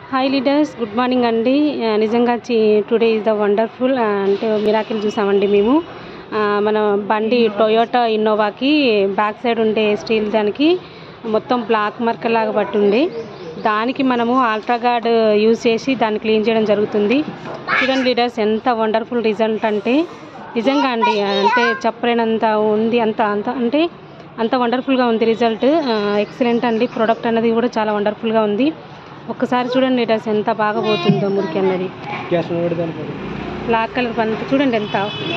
Hi leaders, good morning అండి. నిజంగా today is the wonderful అంటే మిరాకిల్ చూసామండి మేము. మన బండి టొయోటా ఇన్నోవాకి బ్యాక్ సైడ్ ఉండే స్టీల్ దానికి మొత్తం బ్లాక్ మార్కర్ లాగా పట్టుండే, దానికి మనము అల్ట్రాగార్డ్ యూజ్ చేసి దాన్ని క్లీన్ చేయడం జరుగుతుంది. చూడండి లీడర్స్, ఎంత వండర్ఫుల్ రిజల్ట్ అంటే నిజంగా అండి, అంటే చెప్పలేనంత ఉంది. అంత వండర్ఫుల్గా ఉంది రిజల్ట్. ఎక్సలెంట్ అండి. ప్రోడక్ట్ అన్నది కూడా చాలా వండర్ఫుల్గా ఉంది. ఒక్కసారి చూడండి లీటర్స్, ఎంత బాగా పోతుందో మురికి అన్నది. బ్లాక్ కలర్ పంట చూడండి ఎంత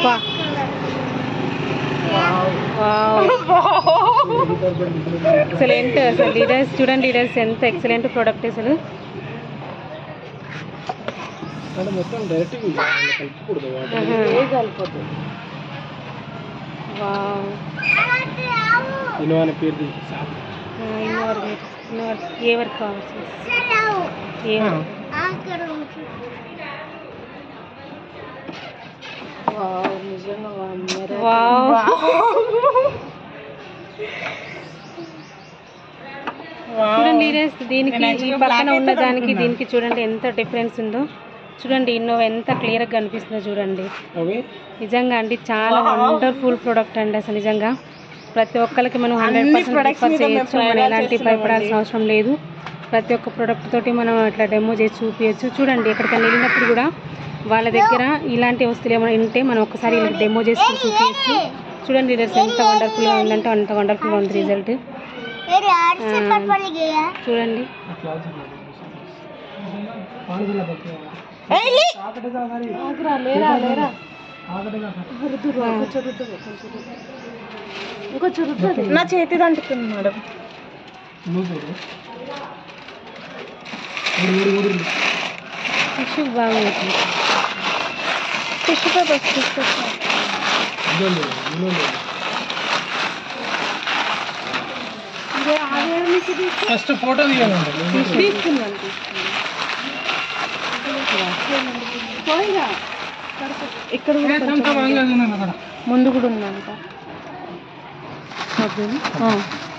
ఎక్సలెంట్. అసలు లీడర్స్ చూడండి, లీడర్స్ ఎంత ఎక్సలెంట్ ప్రోడక్ట్ అసలు. ఏ వరకు కావచ్చు, చూడండి దీనికి ఈ పక్కన ఉన్న దానికి దీనికి చూడండి ఎంత డిఫరెన్స్ ఉందో. చూడండి ఇన్నోవా ఎంత క్లియర్గా కనిపిస్తుందో చూడండి. నిజంగా అండి చాలా వండర్ఫుల్ ప్రోడక్ట్ అండి. అసలు నిజంగా ప్రతి ఒక్కరికి మనం 100% ప్రిఫర్ చేయొచ్చు. మనం ఎలాంటి భయపడాల్సిన అవసరం లేదు. ప్రతి ఒక్క ప్రోడక్ట్ తోటి మనం అట్లా డెమో చేసి చూపించచ్చు. చూడండి ఎక్కడికైనా వెళ్ళినప్పుడు కూడా వాళ్ళ దగ్గర ఇలాంటి వస్తువులు ఏమైనా ఉంటే మనం ఒక్కసారి డెమో చేసి చూపించచ్చు. చూడండి రిజల్ట్స్ ఎంత వండర్ఫుల్గా ఉందంటే అంత వండర్ఫుల్గా ఉంది రిజల్ట్. చూడండి నా చేతి అంటుతుంది మేడం. టిష్యూ బాగుంది. టిష్యూ పేపర్ తీసుకొచ్చా. ఫస్ట్ ఫోటో తీసుకున్నాను. ఇక్కడ ముందు కూడా ఉందంట.